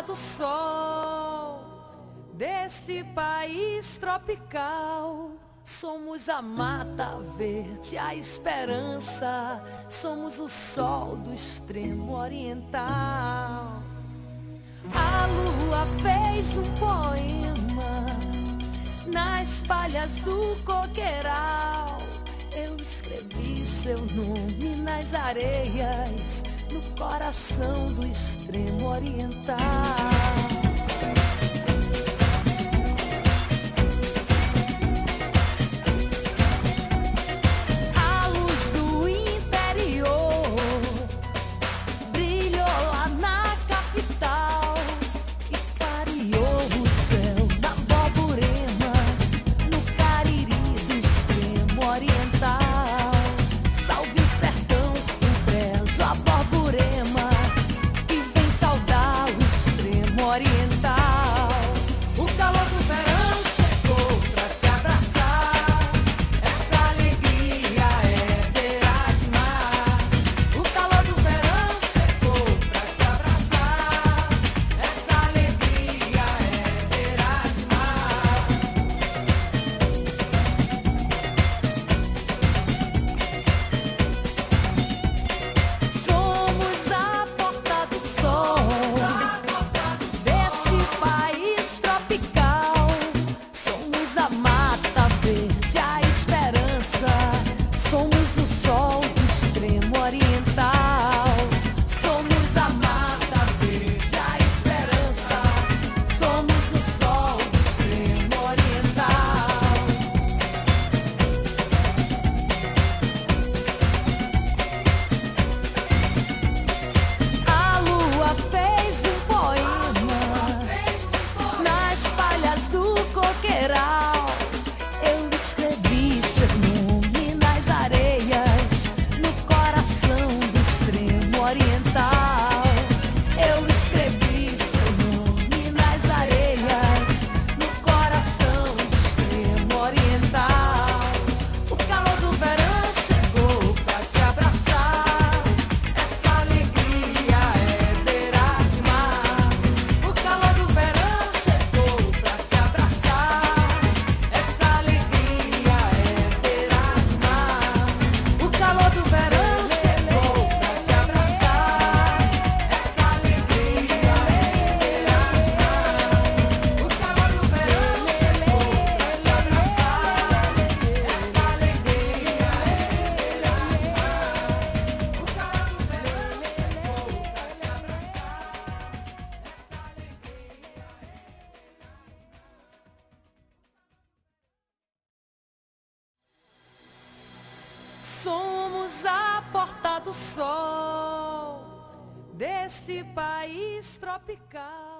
porta do sol deste país tropical. Somos a mata verde, a esperança, somos o sol do extremo oriental. A lua fez um poema nas palhas do coqueiral. Eu escrevi seu nome nas areias, no coração do extremo oriental. A luz do interior brilhou lá na capital e clareou o céu da Borborema, no Cariri do extremo oriental. Salve o sertão, o brejo, a Borborema, que vem saudar o extremo oriental. O calor do verão chegou pra te abraçar, essa alegria é beira de mar. O calor do verão chegou pra te abraçar, essa alegria é beira de mar. Somos a porta do sol deste país tropical. Somos a mata verde, a esperança, somos o sol do extremo oriental. Somos a mata verde, a esperança, somos o sol do extremo oriental. A lua fez um poema nas palhas do coqueiral. Eu escrevi seu nome nas areias, no coração do extremo oriental. Eu escrevi seu nome nas areias, no coração do extremo oriental. O calor do verão chegou pra te abraçar, essa alegria é beira de mar. O calor do verão chegou pra te abraçar, essa alegria é beira de mar. O calor do verão chegou pra te abraçar, essa alegria é beira de mar. O calor do verão chegou pra te abraçar, essa alegria é beira de mar. O calor do verão chegou pra te abraçar. Somos a porta do sol deste país tropical.